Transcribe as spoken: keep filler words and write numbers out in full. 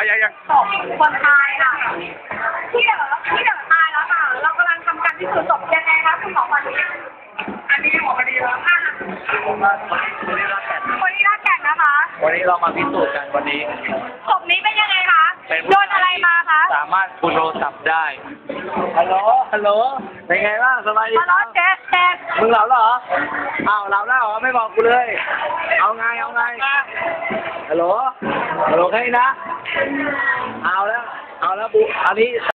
ยังยังศพคนตายค่ะที่เด๋อที่เด๋อตายแล้วค่ะเรากำลังทำการพิสูจน์ศพยังไงคะคุณหมอวันนี้อันนี้หมอวันนี้แล้วค่ะคนที่รักแก่นคนที่รักแก่นนะคะวันนี้เรามาพิสูจน์กันวันนี้ศพนี้เป็นยังไงคะโดนอะไรมาคะสามารถคุยโทรศัพท์ได้ฮัลโหลฮัลโหลเป็นไงบ้างสบายดีฮัลโหลเจ๊เจ๊มึงหลับแล้วเหรออ้าวหลับแล้วเหรอไม่บอกกูเลยเอาไงเอาไงฮัลโหลฮัลโหลแค่นี้นะเอาแล้วเอาแล้วบุอันนี้